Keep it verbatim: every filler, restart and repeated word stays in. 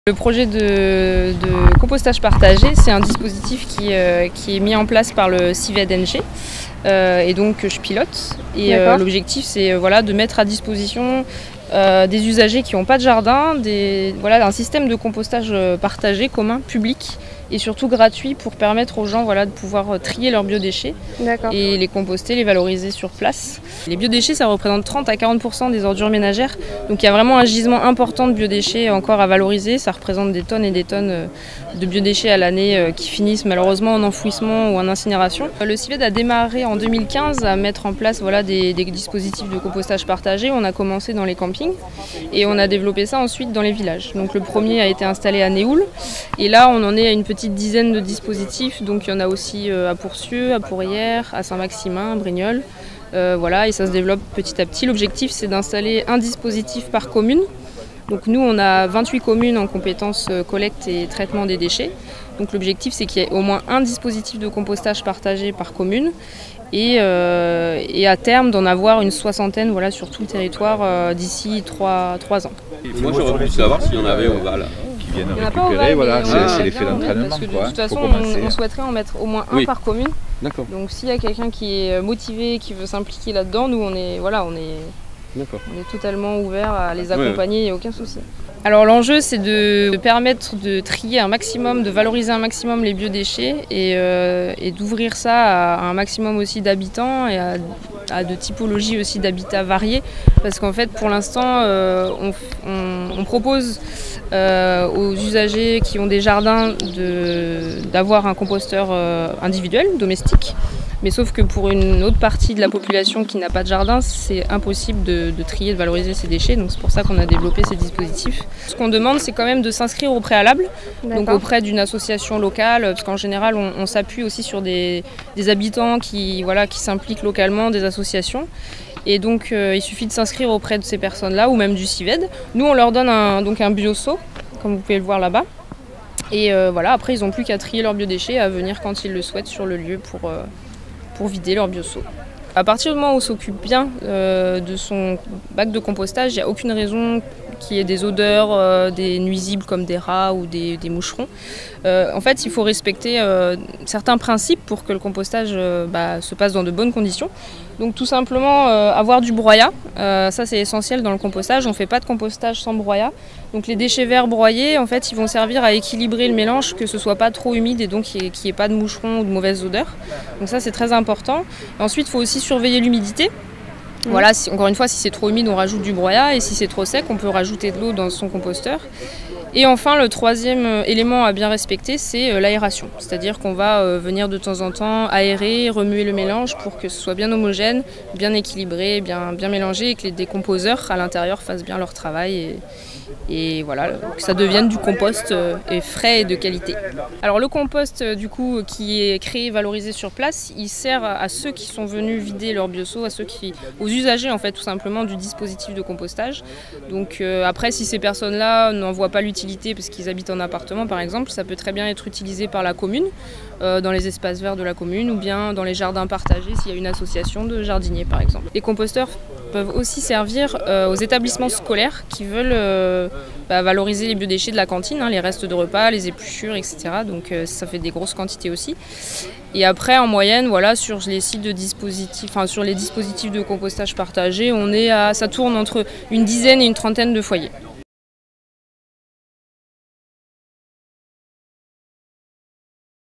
Le projet de, de compostage partagé, c'est un dispositif qui, euh, qui est mis en place par le CIVED-N G euh, et donc que je pilote. Et euh, l'objectif, c'est euh, voilà, de mettre à disposition euh, des usagers qui n'ont pas de jardin, des, voilà, un système de compostage partagé, commun, public et surtout gratuit pour permettre aux gens voilà, de pouvoir trier leurs biodéchets et les composter, les valoriser sur place. Les biodéchets, ça représente trente à quarante pour cent des ordures ménagères, donc il y a vraiment un gisement important de biodéchets encore à valoriser. Ça représente des tonnes et des tonnes de biodéchets à l'année qui finissent malheureusement en enfouissement ou en incinération. Le CIVED a démarré en deux mille quinze à mettre en place voilà, des, des dispositifs de compostage partagé. On a commencé dans les campings et on a développé ça ensuite dans les villages. Donc le premier a été installé à Néoul et là on en est à une petite dizaine de dispositifs. Donc il y en a aussi à Pourcieux, à Pourrières, à Saint-Maximin, à Brignoles. Euh, voilà, et ça se développe petit à petit. L'objectif, c'est d'installer un dispositif par commune. Donc nous, on a vingt-huit communes en compétences collecte et traitement des déchets. Donc l'objectif, c'est qu'il y ait au moins un dispositif de compostage partagé par commune et, euh, et à terme d'en avoir une soixantaine voilà, sur tout le territoire euh, d'ici trois ans. Et moi, j'aurais voulu savoir s'il y en avait au Val. Qui viennent récupérer, voilà, c'est l'effet d'entraînement. Parce que de toute façon, on, on souhaiterait en mettre au moins un oui. par commune. Donc s'il y a quelqu'un qui est motivé, qui veut s'impliquer là-dedans, nous on est, voilà, on est, on est totalement ouvert à les accompagner, il n'y a aucun souci. Alors l'enjeu, c'est de permettre de trier un maximum, de valoriser un maximum les biodéchets et, euh, et d'ouvrir ça à un maximum aussi d'habitants et à, à de typologies aussi d'habitats variés. Parce qu'en fait, pour l'instant, euh, on, on, on propose euh, aux usagers qui ont des jardins d'avoir un composteur euh, individuel, domestique. Mais sauf que pour une autre partie de la population qui n'a pas de jardin, c'est impossible de, de trier, de valoriser ces déchets. Donc c'est pour ça qu'on a développé ces dispositifs. Ce qu'on demande, c'est quand même de s'inscrire au préalable, donc auprès d'une association locale, parce qu'en général, on, on s'appuie aussi sur des, des habitants qui, voilà, qui s'impliquent localement, des associations. Et donc euh, il suffit de s'inscrire auprès de ces personnes-là, ou même du CIVED. Nous, on leur donne un, donc un bioseau, comme vous pouvez le voir là-bas. Et euh, voilà, après, ils n'ont plus qu'à trier leurs biodéchets, à venir quand ils le souhaitent sur le lieu pour... Euh, pour vider leur bioseau. À partir du moment où on s'occupe bien euh, de son bac de compostage, il n'y a aucune raison qu'il y ait des odeurs, euh, des nuisibles comme des rats ou des, des moucherons. Euh, en fait, il faut respecter euh, certains principes pour que le compostage euh, bah, se passe dans de bonnes conditions. Donc tout simplement euh, avoir du broyat, euh, ça c'est essentiel dans le compostage. On ne fait pas de compostage sans broyat. Donc les déchets verts broyés, en fait, ils vont servir à équilibrer le mélange, que ce soit pas trop humide et donc qu'il n'y ait, ait pas de moucherons ou de mauvaises odeurs. Donc ça c'est très important. Et ensuite, il faut aussi surveiller l'humidité. Mmh. Voilà, si, encore une fois, si c'est trop humide, on rajoute du broyat, et si c'est trop sec, on peut rajouter de l'eau dans son composteur. Et enfin, le troisième élément à bien respecter, c'est l'aération. C'est-à-dire qu'on va venir de temps en temps aérer, remuer le mélange pour que ce soit bien homogène, bien équilibré, bien, bien mélangé, et que les décomposeurs à l'intérieur fassent bien leur travail. Et, et voilà, que ça devienne du compost et frais et de qualité. Alors le compost du coup qui est créé, valorisé sur place, il sert à ceux qui sont venus vider leur bioseau, à ceux qui, aux usagers en fait tout simplement du dispositif de compostage. Donc euh, après, si ces personnes-là n'en voient pas l'utilité parce qu'ils habitent en appartement par exemple, ça peut très bien être utilisé par la commune, euh, dans les espaces verts de la commune ou bien dans les jardins partagés s'il y a une association de jardiniers par exemple. Les composteurs peuvent aussi servir euh, aux établissements scolaires qui veulent euh, bah, valoriser les biodéchets de la cantine, hein, les restes de repas, les épluchures, et cetera. Donc euh, ça fait des grosses quantités aussi. Et après, en moyenne, voilà, sur les sites de dispositifs, enfin sur les dispositifs de compostage partagé, on est à, ça tourne entre une dizaine et une trentaine de foyers.